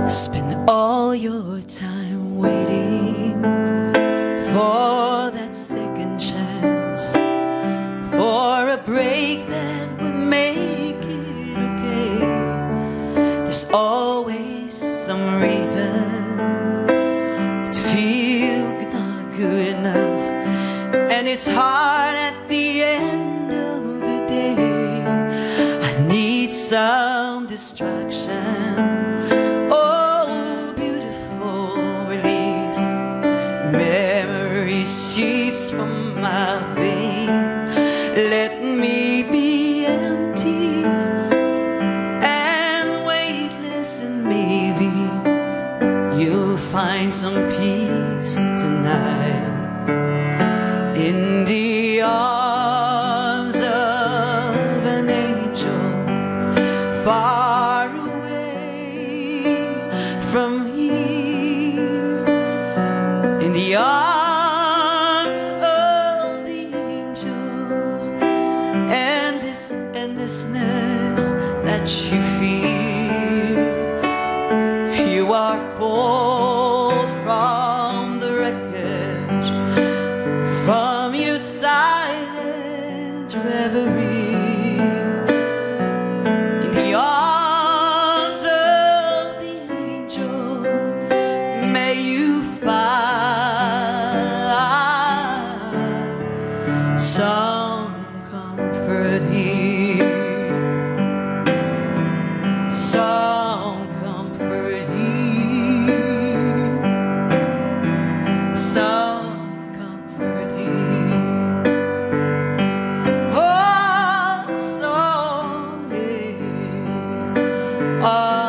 Spend all your time waiting for that second chance, for a break that would make it okay. There's always some reason to feel not good enough, and it's hard at the end of the day. I need some distraction. Seeps from my vein. Let me be empty and weightless, and maybe you'll find some peace tonight in the arms of an angel far away from here. In the arms that you feel, you are pulled from the wreckage, from your silent reverie. In the arms of the angel, may you find some comfort here. Some comfort here, some comfort here. Oh, so yeah.